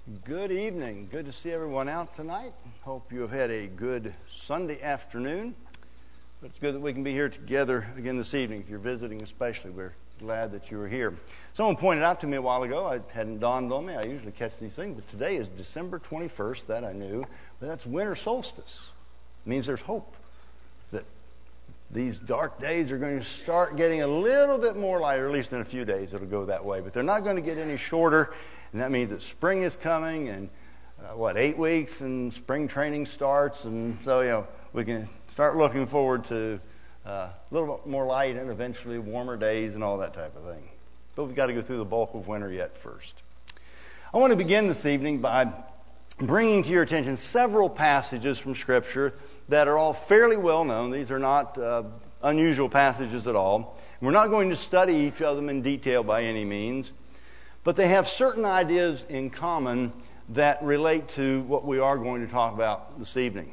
Good evening. Good to see everyone out tonight. Hope you have had a good Sunday afternoon. But it's good that we can be here together again this evening. If you're visiting especially, we're glad that you are here. Someone pointed out to me a while ago, it hadn't dawned on me, I usually catch these things, but today is December 21st, that I knew, but that's winter solstice. It means there's hope that these dark days are going to start getting a little bit more light, or at least in a few days it'll go that way, but they're not going to get any shorter. And that means that spring is coming, and 8 weeks, and spring training starts, and so we can start looking forward to a little bit more light and eventually warmer days and all that type of thing. But we've got to go through the bulk of winter yet first. I want to begin this evening by bringing to your attention several passages from Scripture that are all fairly well known. These are not unusual passages at all. We're not going to study each of them in detail by any means. But they have certain ideas in common that relate to what we are going to talk about this evening.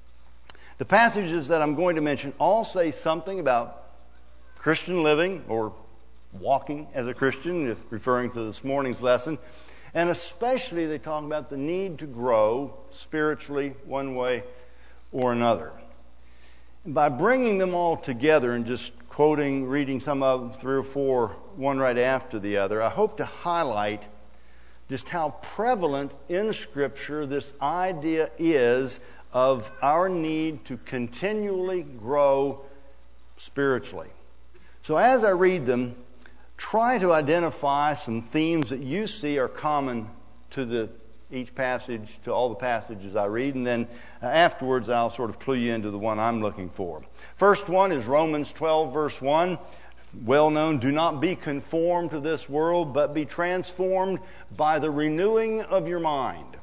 The passages that I'm going to mention all say something about Christian living or walking as a Christian, referring to this morning's lesson. And especially they talk about the need to grow spiritually one way or another. And by bringing them all together and just reading some of them, 3 or 4, one right after the other, I hope to highlight just how prevalent in Scripture this idea is of our need to continually grow spiritually. So as I read them, try to identify some themes that you see are common to each passage, to all the passages I read, and then afterwards I'll sort of clue you into the one I'm looking for. First one is Romans 12, verse 1. Well known, do not be conformed to this world, but be transformed by the renewing of your mind.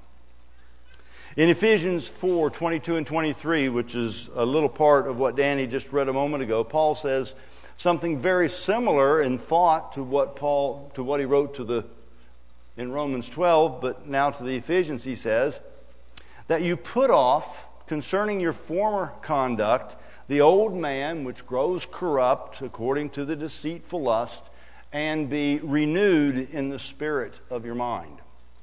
In Ephesians 4, 22 and 23, which is a little part of what Danny just read a moment ago, Paul says something very similar in thought to what he wrote in Romans 12, but now to the Ephesians he says, that you put off concerning your former conduct the old man which grows corrupt according to the deceitful lust, and be renewed in the spirit of your mind.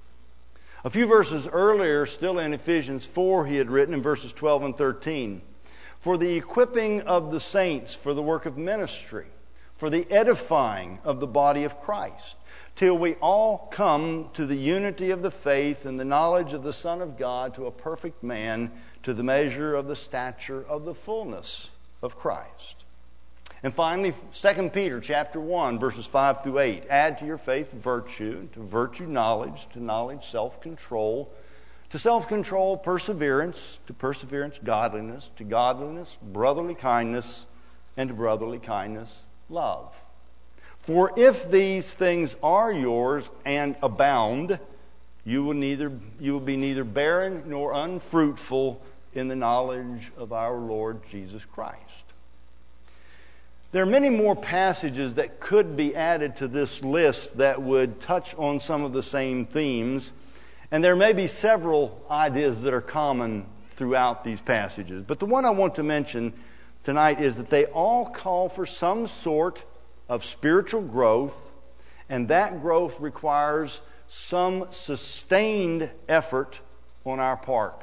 A few verses earlier, still in Ephesians 4, he had written in verses 12 and 13, for the equipping of the saints for the work of ministry, for the edifying of the body of Christ, till we all come to the unity of the faith and the knowledge of the Son of God, to a perfect man, to the measure of the stature of the fullness of Christ. And finally, 2 Peter chapter 1, verses 5 through 8. Add to your faith virtue, to virtue knowledge, to knowledge self-control, to self-control perseverance, to perseverance godliness, to godliness brotherly kindness, and to brotherly kindness love. For if these things are yours and abound, you will be neither barren nor unfruitful in the knowledge of our Lord Jesus Christ. There are many more passages that could be added to this list that would touch on some of the same themes, and there may be several ideas that are common throughout these passages. But the one I want to mention tonight is that they all call for some sort of spiritual growth, and that growth requires some sustained effort on our part.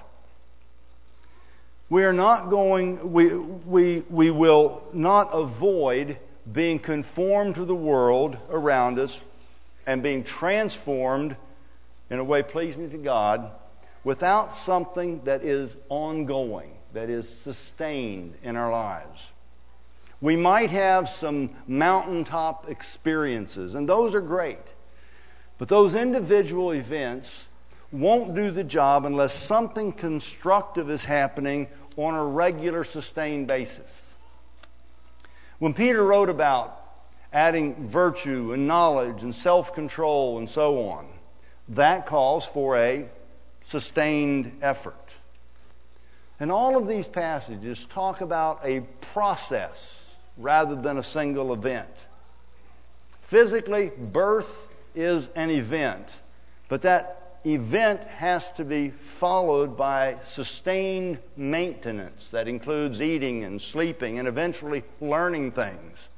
We will not avoid being conformed to the world around us and being transformed in a way pleasing to God without something that is ongoing, that is sustained in our lives. We might have some mountaintop experiences, and those are great. But those individual events won't do the job unless something constructive is happening on a regular, sustained basis. When Peter wrote about adding virtue and knowledge and self-control and so on, that calls for a sustained effort. And all of these passages talk about a process rather than a single event. Physically, birth is an event, but that event has to be followed by sustained maintenance that includes eating and sleeping and eventually learning things.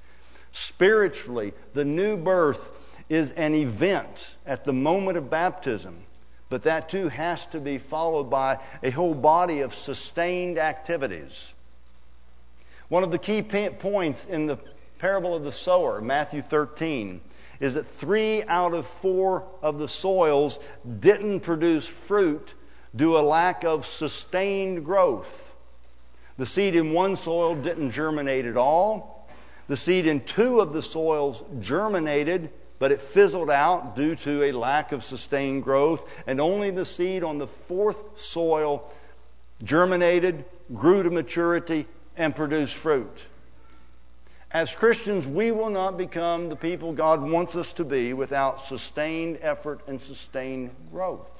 Spiritually, the new birth is an event at the moment of baptism, But that too has to be followed by a whole body of sustained activities. One of the key points in the parable of the sower, Matthew 13, is that 3 out of 4 of the soils didn't produce fruit due to a lack of sustained growth. The seed in one soil didn't germinate at all. The seed in 2 of the soils germinated, but it fizzled out due to a lack of sustained growth. And only the seed on the 4th soil germinated, grew to maturity, and produced fruit. As Christians, we will not become the people God wants us to be without sustained effort and sustained growth.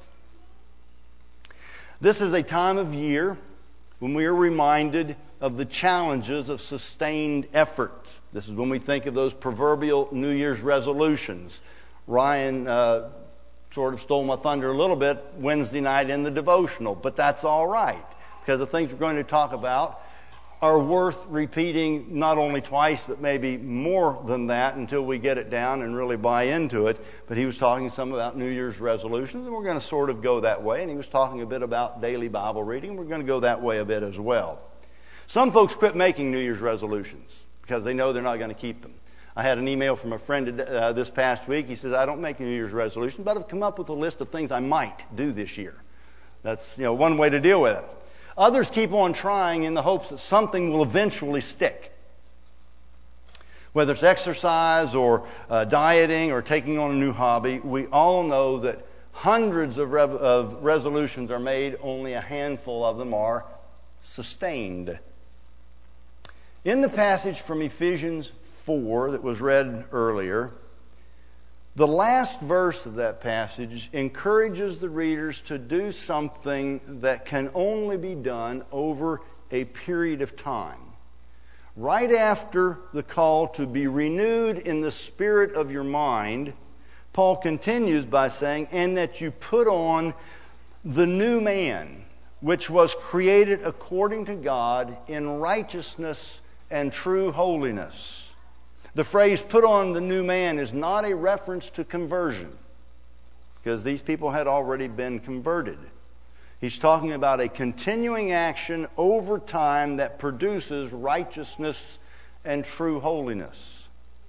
This is a time of year when we are reminded of the challenges of sustained effort. This is when we think of those proverbial New Year's resolutions. Ryan sort of stole my thunder a little bit Wednesday night in the devotional, but that's all right, because the things we're going to talk about are worth repeating not only twice, but maybe more than that until we get it down and really buy into it. But he was talking some about New Year's resolutions, and we're going to sort of go that way. And he was talking a bit about daily Bible reading. We're going to go that way a bit as well. Some folks quit making New Year's resolutions because they know they're not going to keep them. I had an email from a friend this past week. He says, I don't make New Year's resolutions, but I've come up with a list of things I might do this year. That's one way to deal with it. Others keep on trying in the hopes that something will eventually stick. Whether it's exercise or dieting or taking on a new hobby, we all know that hundreds of resolutions are made, only a handful of them are sustained. In the passage from Ephesians 4 that was read earlier, the last verse of that passage encourages the readers to do something that can only be done over a period of time. Right after the call to be renewed in the spirit of your mind, Paul continues by saying, and that you put on the new man, which was created according to God in righteousness and true holiness. The phrase put on the new man is not a reference to conversion, because these people had already been converted. He's talking about a continuing action over time that produces righteousness and true holiness.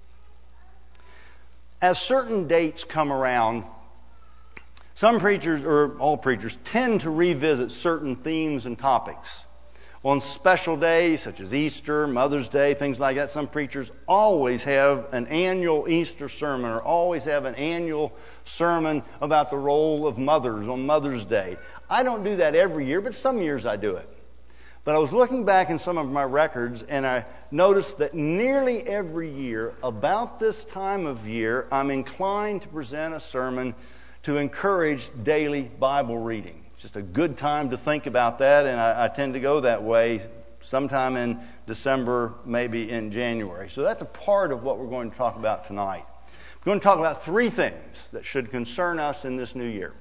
As certain dates come around, some preachers, or all preachers, tend to revisit certain themes and topics. On special days such as Easter, Mother's Day, things like that, some preachers always have an annual Easter sermon or always have an annual sermon about the role of mothers on Mother's Day. I don't do that every year, but some years I do it. But I was looking back in some of my records, and I noticed that nearly every year, about this time of year, I'm inclined to present a sermon to encourage daily Bible reading. Just a good time to think about that, and I tend to go that way sometime in December, maybe in January. So that's a part of what we're going to talk about tonight. We're going to talk about 3 things that should concern us in this new year.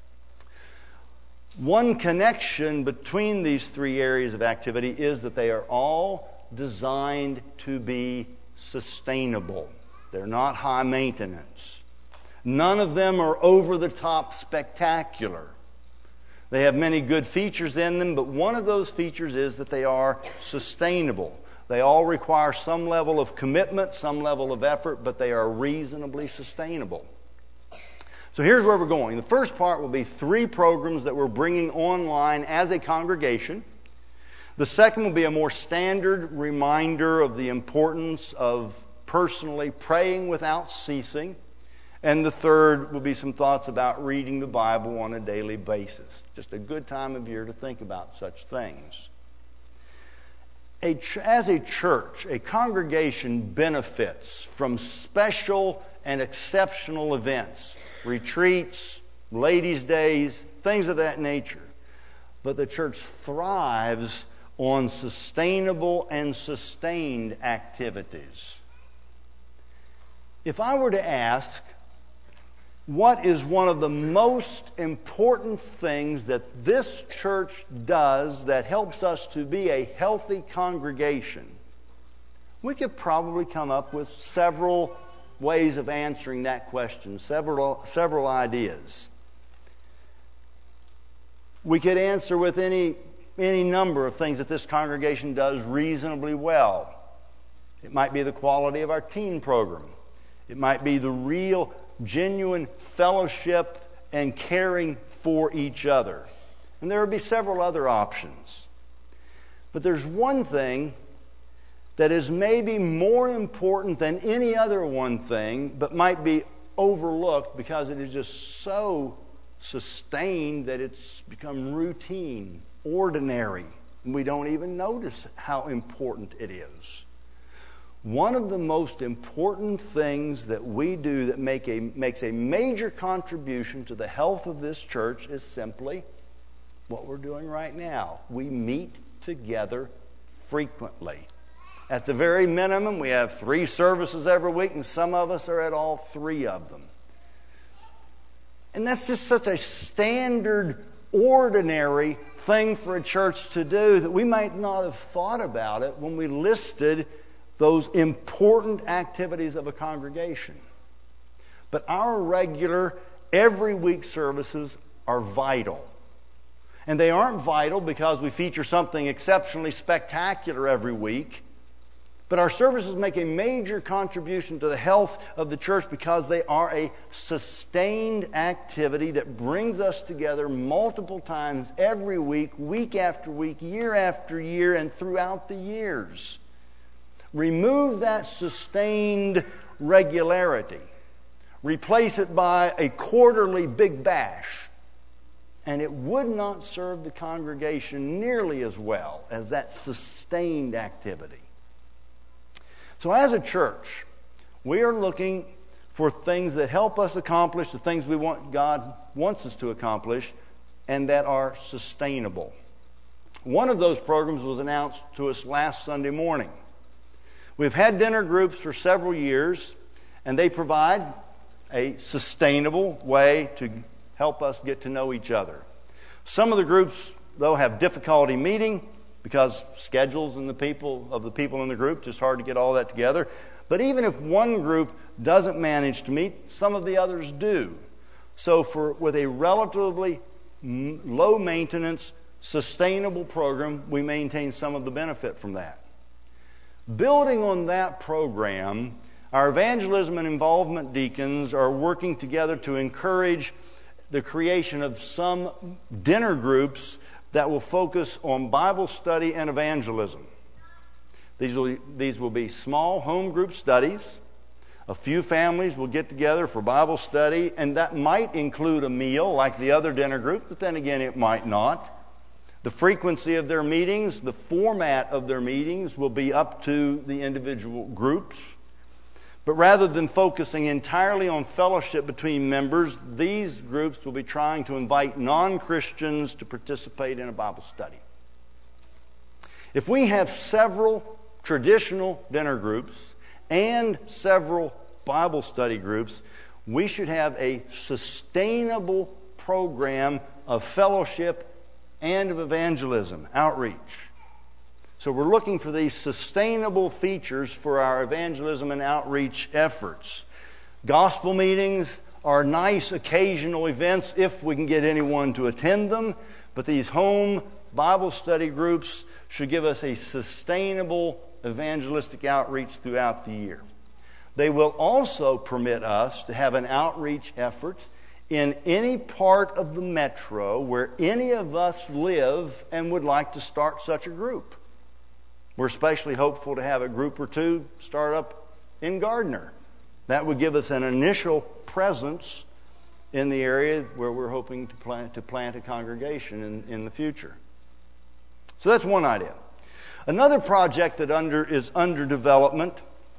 One connection between these 3 areas of activity is that they are all designed to be sustainable. They're not high maintenance. None of them are over-the-top spectacular. They have many good features in them, but one of those features is that they are sustainable. They all require some level of commitment, some level of effort, but they are reasonably sustainable. So here's where we're going. The first part will be 3 programs that we're bringing online as a congregation. The second will be a more standard reminder of the importance of personally praying without ceasing. And the third will be some thoughts about reading the Bible on a daily basis. Just a good time of year to think about such things. As a church, a congregation benefits from special and exceptional events, retreats, ladies' days, things of that nature. But the church thrives on sustainable and sustained activities. If I were to ask, what is one of the most important things that this church does that helps us to be a healthy congregation? We could probably come up with several ways of answering that question, several ideas. We could answer with any number of things that this congregation does reasonably well. It might be the quality of our teen program. It might be the real, genuine fellowship and caring for each other. And there would be several other options. But there's one thing that is maybe more important than any other one thing, but might be overlooked because it is just so sustained that it's become routine, ordinary, and we don't even notice how important it is. One of the most important things that we do that makes a major contribution to the health of this church is simply what we're doing right now. We meet together frequently. At the very minimum, we have 3 services every week, and some of us are at all 3 of them. And that's just such a standard, ordinary thing for a church to do that we might not have thought about it when we listed those important activities of a congregation. But our regular, every week services are vital. And they aren't vital because we feature something exceptionally spectacular every week. But our services make a major contribution to the health of the church because they are a sustained activity that brings us together multiple times every week, week after week, year after year, and throughout the years. Remove that sustained regularity. Replace it by a quarterly big bash. And it would not serve the congregation nearly as well as that sustained activity. So as a church, we are looking for things that help us accomplish the things God wants us to accomplish and that are sustainable. One of those programs was announced to us last Sunday morning. We've had dinner groups for several years, and they provide a sustainable way to help us get to know each other. Some of the groups, though, have difficulty meeting because schedules and the people in the group, just hard to get all that together. But even if one group doesn't manage to meet, some of the others do. So with a relatively low maintenance, sustainable program, we maintain some of the benefit from that. Building on that program, our evangelism and involvement deacons are working together to encourage the creation of some dinner groups that will focus on Bible study and evangelism. These will be small home group studies. A few families will get together for Bible study, and that might include a meal like the other dinner group, but then again it might not. The frequency of their meetings, the format of their meetings will be up to the individual groups. But rather than focusing entirely on fellowship between members, these groups will be trying to invite non-Christians to participate in a Bible study. If we have several traditional dinner groups and several Bible study groups, we should have a sustainable program of fellowship and of evangelism, outreach. So we're looking for these sustainable features for our evangelism and outreach efforts. Gospel meetings are nice occasional events if we can get anyone to attend them, but these home Bible study groups should give us a sustainable evangelistic outreach throughout the year. They will also permit us to have an outreach effort in any part of the metro where any of us live and would like to start such a group. We're especially hopeful to have a group or two start up in Gardner. That would give us an initial presence in the area where we're hoping to plant a congregation in the future. So that's one idea. Another project that is under development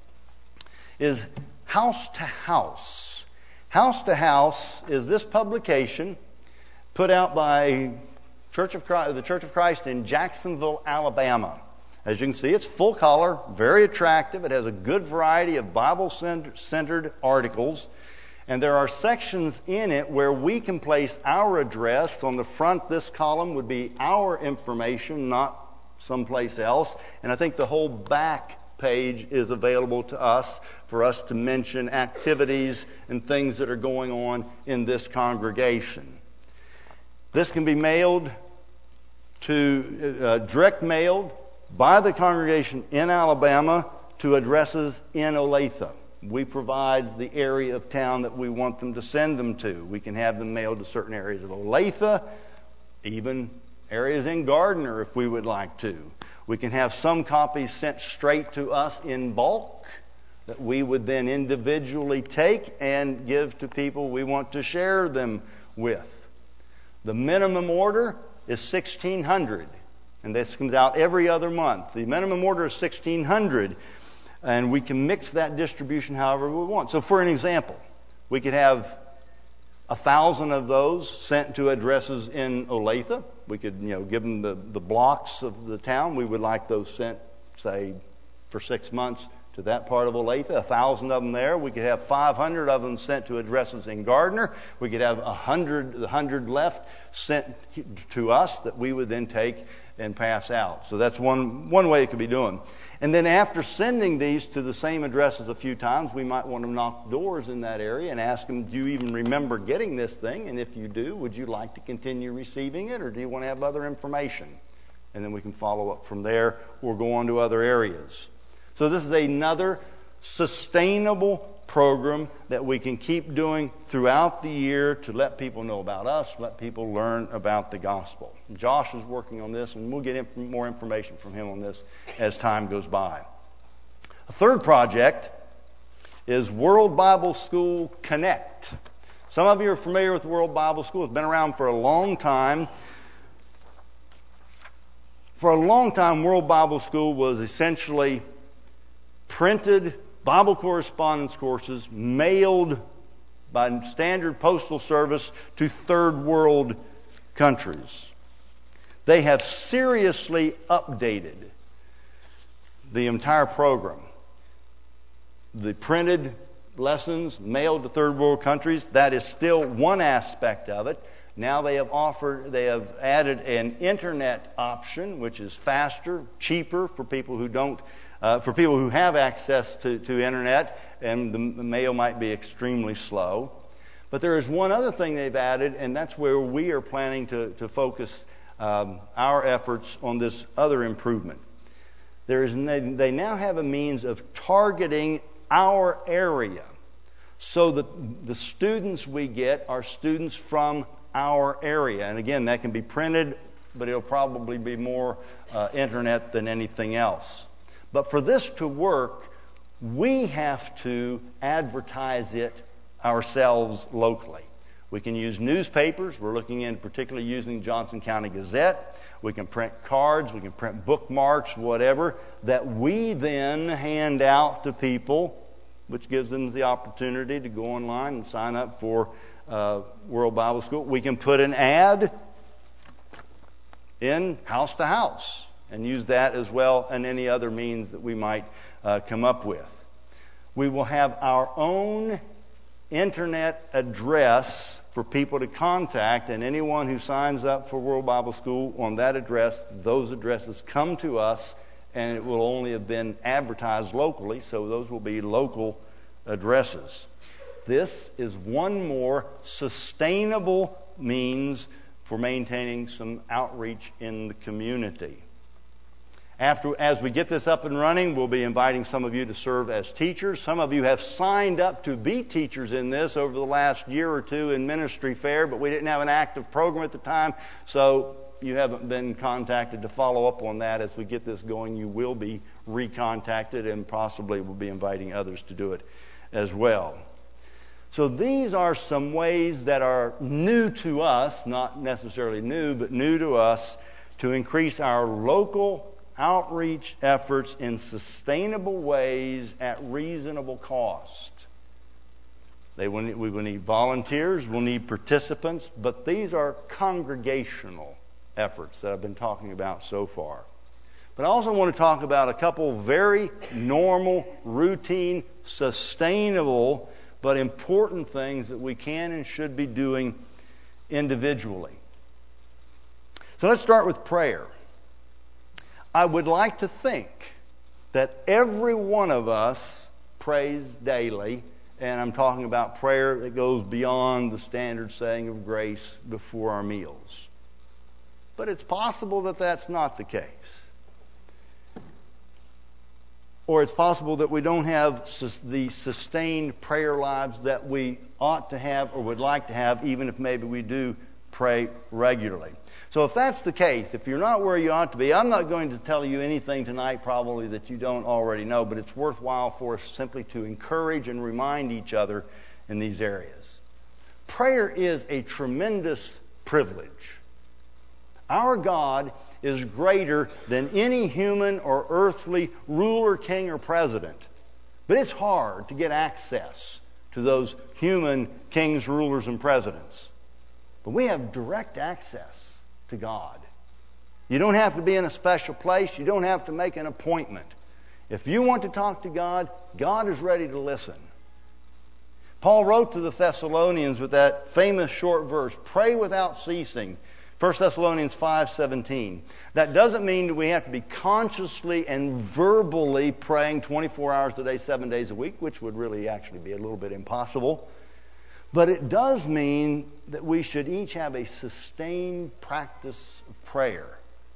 is House to House. House to House is this publication put out by the Church of Christ in Jacksonville, Alabama. As you can see, it's full color, very attractive. It has a good variety of Bible-centered articles. And there are sections in it where we can place our address. On the front, this column would be our information, not someplace else. And I think the whole back page is available to us for us to mention activities and things that are going on in this congregation. This can be mailed to, direct mailed by the congregation in Alabama to addresses in Olathe. We provide the area of town that we want them to send them to. We can have them mailed to certain areas of Olathe, even areas in Gardner if we would like to. We can have some copies sent straight to us in bulk that we would then individually take and give to people we want to share them with. The minimum order is 1,600, and this comes out every other month. The minimum order is 1,600. And we can mix that distribution however we want. So for an example, we could have 1,000 of those sent to addresses in Olathe. We could, give them the blocks of the town. We would like those sent, say, for 6 months to that part of Olathe. 1,000 of them there. We could have 500 of them sent to addresses in Gardner. We could have 100 left sent to us that we would then take and pass out. So that's one way it could be done. And then after sending these to the same addresses a few times, we might want to knock doors in that area and ask them, do you even remember getting this thing? And if you do, would you like to continue receiving it, or do you want to have other information? And then we can follow up from there or go on to other areas. So this is another sustainable program that we can keep doing throughout the year to let people know about us, let people learn about the gospel. Josh is working on this, and we'll get more information from him on this as time goes by. A third project is World Bible School Connect. Some of you are familiar with World Bible School. It's been around for a long time. For a long time, World Bible School was essentially printed Bible correspondence courses mailed by standard postal service to third world countries. They have seriously updated the entire program. The printed lessons mailed to third world countries, that is still one aspect of it. Now they have added an internet option, which is faster, cheaper for people who don't. For people who have access to internet, and the mail might be extremely slow. But there is one other thing they've added, and that's where we are planning to focus our efforts on this other improvement. They now have a means of targeting our area so that the students we get are students from our area. And again, that can be printed, but it'll probably be more internet than anything else. But for this to work, we have to advertise it ourselves locally. We can use newspapers. We're looking in particularly using Johnson County Gazette. We can print cards. We can print bookmarks, whatever, that we then hand out to people, which gives them the opportunity to go online and sign up for World Bible School. We can put an ad in house to house and use that as well, and any other means that we might come up with. We will have our own internet address for people to contact, and anyone who signs up for World Bible School on that address, those addresses come to us, and it will only have been advertised locally, so those will be local addresses. This is one more sustainable means for maintaining some outreach in the community. As we get this up and running, we'll be inviting some of you to serve as teachers. Some of you have signed up to be teachers in this over the last year or two in ministry fair, but we didn't have an active program at the time, so you haven't been contacted to follow up on that. As we get this going, you will be recontacted, and possibly we'll be inviting others to do it as well. So these are some ways that are new to us, not necessarily new, but new to us, to increase our local outreach efforts in sustainable ways at reasonable cost. We will need volunteers, we'll need participants, but these are congregational efforts that I've been talking about so far. But I also want to talk about a couple very normal, routine, sustainable, but important things that we can and should be doing individually. So let's start with prayer. I would like to think that every one of us prays daily And I'm talking about prayer that goes beyond the standard saying of grace before our meals. But it's possible that that's not the case. Or it's possible that we don't have the sustained prayer lives that we ought to have or would like to have, even if maybe we do pray regularly. So if that's the case, if you're not where you ought to be, I'm not going to tell you anything tonight probably that you don't already know, but it's worthwhile for us simply to encourage and remind each other in these areas. Prayer is a tremendous privilege. Our God is greater than any human or earthly ruler, king, or president. But it's hard to get access to those human kings, rulers, and presidents. But we have direct access to God. You don't have to be in a special place. You don't have to make an appointment. If you want to talk to God, God is ready to listen. Paul wrote to the Thessalonians with that famous short verse, pray without ceasing. 1 Thessalonians 5:17. That doesn't mean that we have to be consciously and verbally praying 24 hours a day, 7 days a week, which would really actually be a little bit impossible. But it does mean that we should each have a sustained practice of prayer.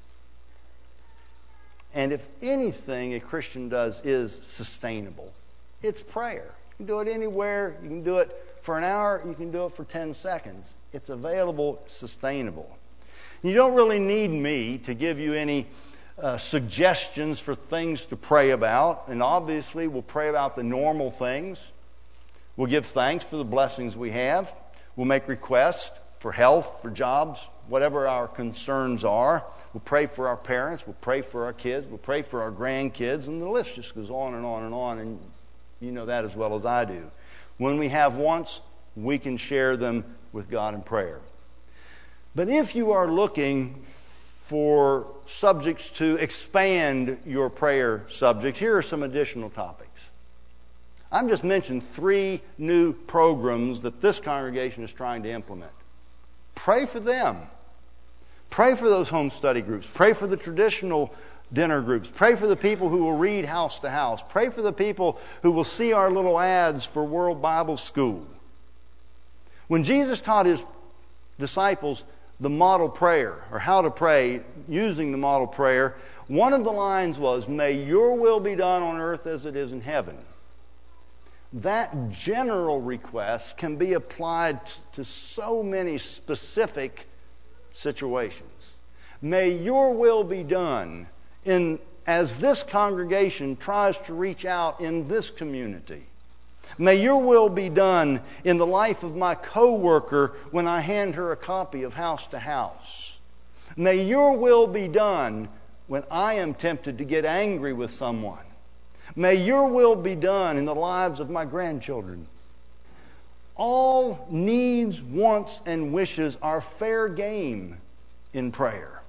And if anything a Christian does is sustainable, it's prayer. You can do it anywhere. You can do it for an hour. You can do it for 10 seconds. It's available, sustainable. You don't really need me to give you any suggestions for things to pray about. And obviously, we'll pray about the normal things. We'll give thanks for the blessings we have. We'll make requests for health, for jobs, whatever our concerns are. We'll pray for our parents. We'll pray for our kids. We'll pray for our grandkids. And the list just goes on and on and on. And you know that as well as I do. When we have wants, we can share them with God in prayer. But if you are looking for subjects to expand your prayer subjects, here are some additional topics. I've just mentioned 3 new programs that this congregation is trying to implement. Pray for them. Pray for those home study groups. Pray for the traditional dinner groups. Pray for the people who will read house to house. Pray for the people who will see our little ads for World Bible School. When Jesus taught his disciples the model prayer, or how to pray using the model prayer, one of the lines was, "May your will be done on earth as it is in heaven." That general request can be applied to so many specific situations. May your will be done as this congregation tries to reach out in this community. May your will be done in the life of my coworker when I hand her a copy of House to House. May your will be done when I am tempted to get angry with someone. May your will be done in the lives of my grandchildren. All needs, wants, and wishes are fair game in prayer.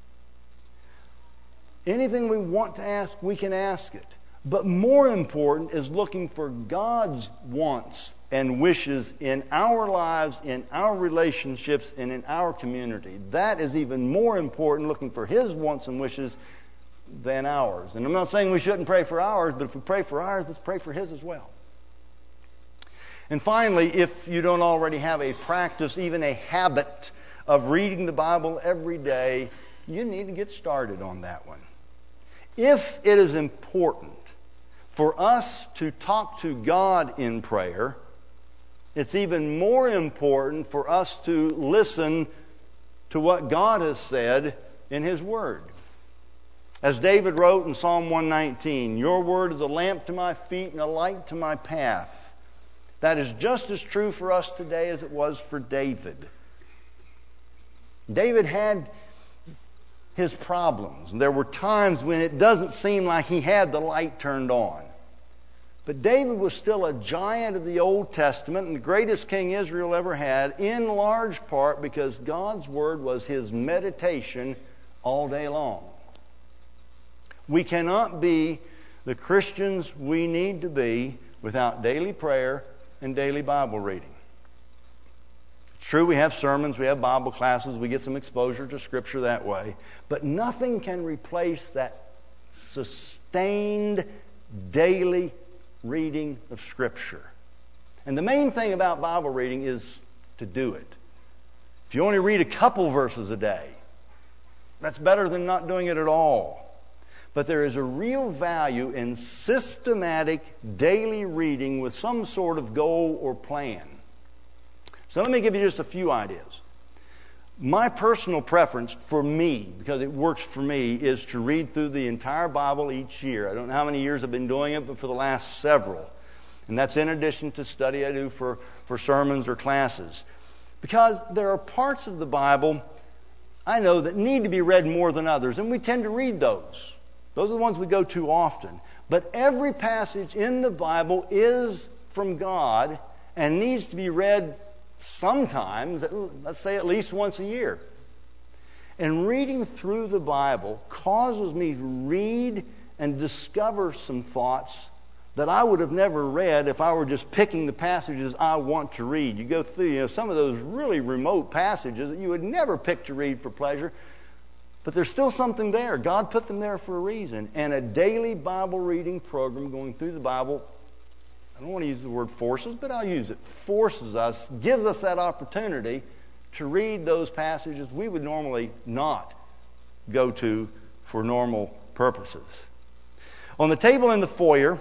Anything we want to ask, we can ask it. But more important is looking for God's wants and wishes in our lives, in our relationships, and in our community. That is even more important, looking for His wants and wishes than ours. And I'm not saying we shouldn't pray for ours, but if we pray for ours, let's pray for His as well. And finally, if you don't already have a practice, even a habit of reading the Bible every day, you need to get started on that one. If it is important for us to talk to God in prayer, it's even more important for us to listen to what God has said in His Word. As David wrote in Psalm 119, "Your word is a lamp to my feet and a light to my path." That is just as true for us today as it was for David. David had his problems. There were times when it doesn't seem like he had the light turned on. But David was still a giant of the Old Testament and the greatest king Israel ever had, in large part because God's Word was his meditation all day long. We cannot be the Christians we need to be without daily prayer and daily Bible reading. It's true we have sermons, we have Bible classes, we get some exposure to Scripture that way, but nothing can replace that sustained daily reading of Scripture. And the main thing about Bible reading is to do it. If you only read a couple verses a day, that's better than not doing it at all. But there is a real value in systematic daily reading with some sort of goal or plan. So let me give you just a few ideas. My personal preference for me, because it works for me, is to read through the entire Bible each year. I don't know how many years I've been doing it, but for the last several. And that's in addition to study I do for sermons or classes. Because there are parts of the Bible I know that need to be read more than others, and we tend to read those. Those are the ones we go to often. But every passage in the Bible is from God and needs to be read sometimes, let's say at least once a year. And reading through the Bible causes me to read and discover some thoughts that I would have never read if I were just picking the passages I want to read. You go through, some of those really remote passages that you would never pick to read for pleasure, but there's still something there. God put them there for a reason. And a daily Bible reading program going through the Bible, I don't want to use the word forces, but I'll use it, forces us, gives us that opportunity to read those passages we would normally not go to for normal purposes. On the table in the foyer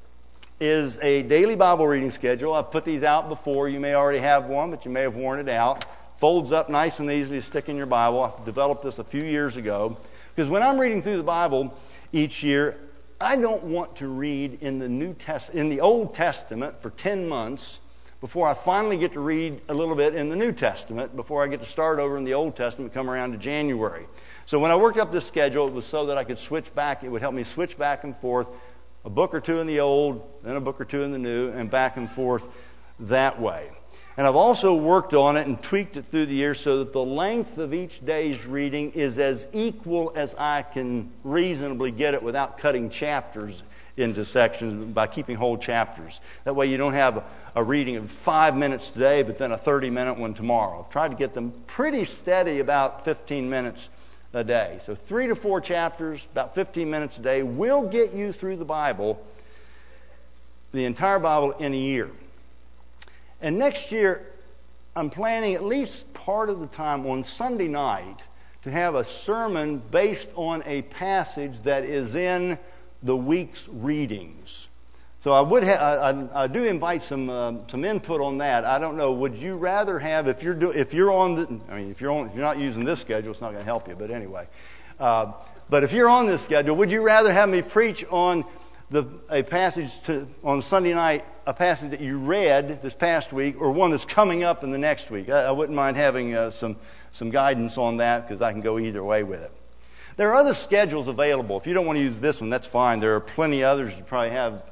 is a daily Bible reading schedule. I've put these out before. You may already have one, but you may have worn it out. Folds up nice and easy to stick in your Bible. I developed this a few years ago. Because when I'm reading through the Bible each year, I don't want to read in the Old Testament for 10 months before I finally get to read a little bit in the New Testament, before I get to start over in the Old Testament, come around to January. So when I worked up this schedule, it was so that I could switch back. It would help me switch back and forth, a book or two in the Old, then a book or two in the New, and back and forth that way. And I've also worked on it and tweaked it through the years so that the length of each day's reading is as equal as I can reasonably get it without cutting chapters into sections, by keeping whole chapters. That way you don't have a reading of 5 minutes today, but then a 30-minute one tomorrow. I've tried to get them pretty steady, about 15 minutes a day. So 3 to 4 chapters, about 15 minutes a day, will get you through the Bible, the entire Bible, in a year. And next year, I'm planning at least part of the time on Sunday night to have a sermon based on a passage that is in the week's readings. So I do invite some input on that. I don't know. Would you rather have, if you're not using this schedule, it's not going to help you. But anyway, but if you're on this schedule, would you rather have me preach on a passage on Sunday night, a passage that you read this past week, or one that's coming up in the next week? I wouldn't mind having some guidance on that, because I can go either way with it. There are other schedules available. If you don't want to use this one, that's fine. There are plenty others. You probably have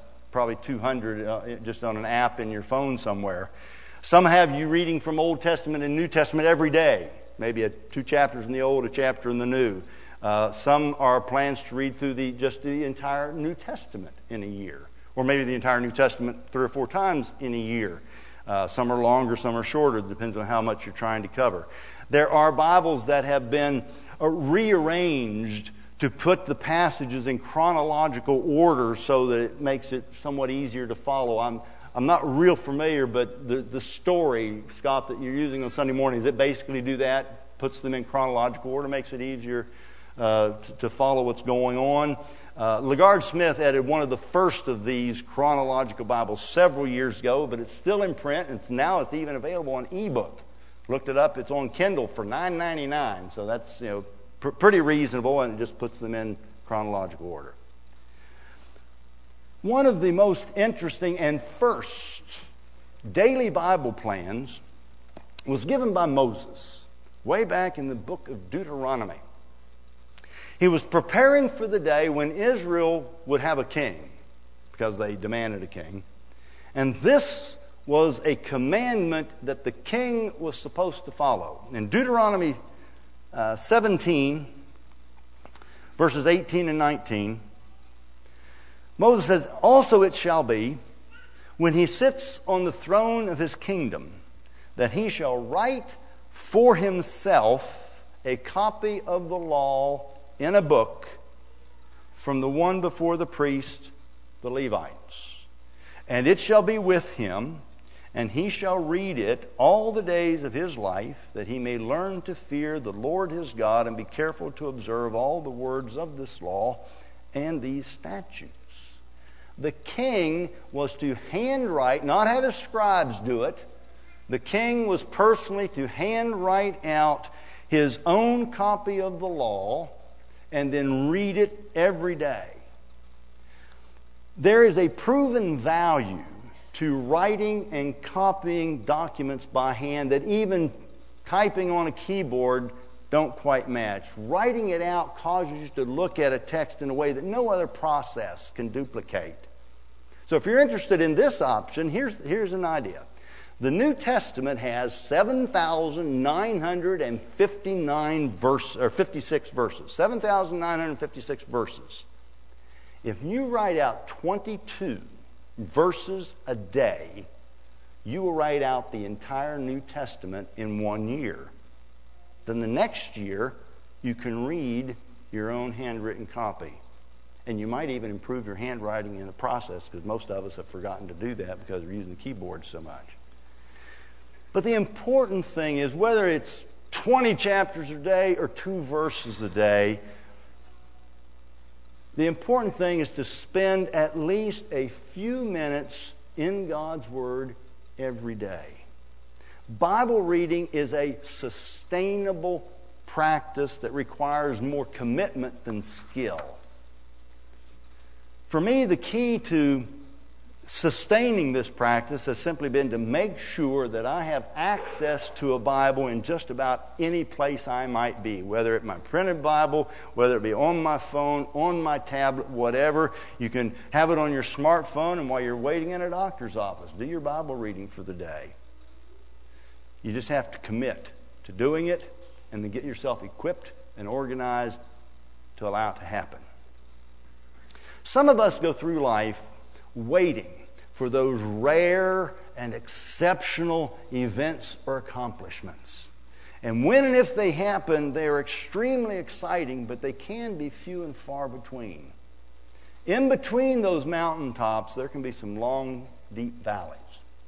200 just on an app in your phone somewhere. Some have you reading from Old Testament and New Testament every day. Maybe 2 chapters in the Old, a chapter in the New. Some are plans to read through the entire New Testament in a year. Or maybe the entire New Testament 3 or 4 times in a year. Some are longer, some are shorter. It depends on how much you're trying to cover. There are Bibles that have been rearranged to put the passages in chronological order so that it makes it somewhat easier to follow. I'm not real familiar, but the story, Scott, that you're using on Sunday mornings, it basically do that, puts them in chronological order, makes it easier to follow what's going on. LaGard Smith added one of the first of these chronological Bibles several years ago, but it's still in print, and now it's even available on ebook. Looked it up, it's on Kindle for $9.99, so that's pretty reasonable, and it just puts them in chronological order. One of the most interesting and first daily Bible plans was given by Moses way back in the book of Deuteronomy. He was preparing for the day when Israel would have a king, because they demanded a king. And this was a commandment that the king was supposed to follow. In Deuteronomy 17, verses 18 and 19, Moses says, "Also it shall be, when he sits on the throne of his kingdom, that he shall write for himself a copy of the law in a book from the one before the priest, the Levites. And it shall be with him, And he shall read it all the days of his life, that he may learn to fear the Lord his God and be careful to observe all the words of this law and these statutes. The king was to handwrite, not have his scribes do it. The king was personally to handwrite out his own copy of the law and then read it every day. There is a proven value to writing and copying documents by hand that even typing on a keyboard don't quite match. Writing it out causes you to look at a text in a way that no other process can duplicate. So if you're interested in this option, here's an idea. The New Testament has 7,959 verses, or 56 verses. 7,956 verses. If you write out 22 verses a day, you will write out the entire New Testament in 1 year. Then the next year, you can read your own handwritten copy. And you might even improve your handwriting in the process, because most of us have forgotten to do that because we're using the keyboard so much. But the important thing is, whether it's 20 chapters a day or 2 verses a day, the important thing is to spend at least a few minutes in God's Word every day. Bible reading is a sustainable practice that requires more commitment than skill. For me, the key to sustaining this practice has simply been to make sure that I have access to a Bible in just about any place I might be, whether it's my printed Bible, whether it be on my phone, on my tablet, whatever. You can have it on your smartphone, and while you're waiting in a doctor's office, do your Bible reading for the day. You just have to commit to doing it and then get yourself equipped and organized to allow it to happen. Some of us go through life waiting for those rare and exceptional events or accomplishments. And when and if they happen, they are extremely exciting, but they can be few and far between. In between those mountaintops, there can be some long, deep valleys.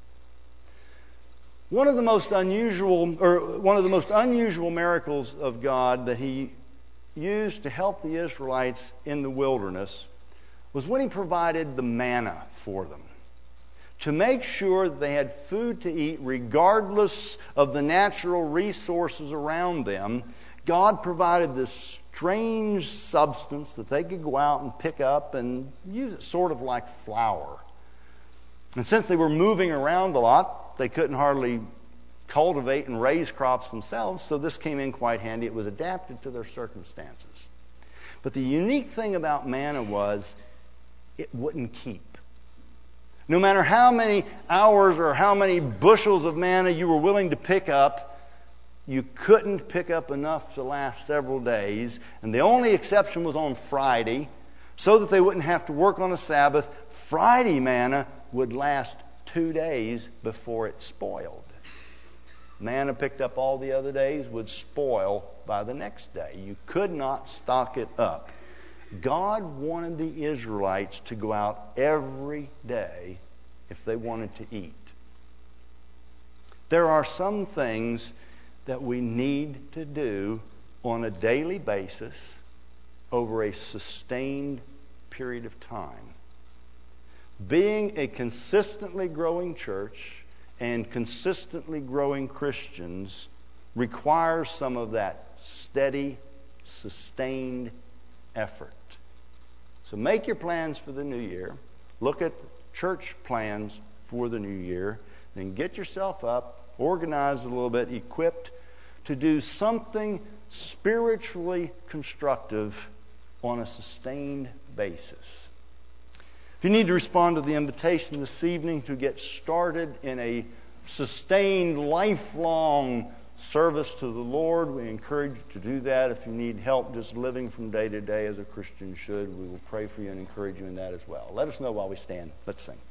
One of the most unusual miracles of God that He used to help the Israelites in the wilderness was when He provided the manna for them, to make sure that they had food to eat regardless of the natural resources around them. God provided this strange substance that they could go out and pick up and use it sort of like flour. And since they were moving around a lot, they couldn't hardly cultivate and raise crops themselves, so this came in quite handy. It was adapted to their circumstances. But the unique thing about manna was it wouldn't keep. No matter how many hours or how many bushels of manna you were willing to pick up, you couldn't pick up enough to last several days. And the only exception was on Friday, so that they wouldn't have to work on a Sabbath. Friday manna would last 2 days before it spoiled. Manna picked up all the other days would spoil by the next day. You could not stock it up. God wanted the Israelites to go out every day if they wanted to eat. There are some things that we need to do on a daily basis over a sustained period of time. Being a consistently growing church and consistently growing Christians requires some of that steady, sustained effort. So make your plans for the new year. Look at church plans for the new year. Then get yourself up, organized a little bit, equipped to do something spiritually constructive on a sustained basis. If you need to respond to the invitation this evening to get started in a sustained, lifelong service to the Lord, we encourage you to do that. If you need help just living from day to day as a Christian should, we will pray for you and encourage you in that as well. Let us know while we stand. Let's sing.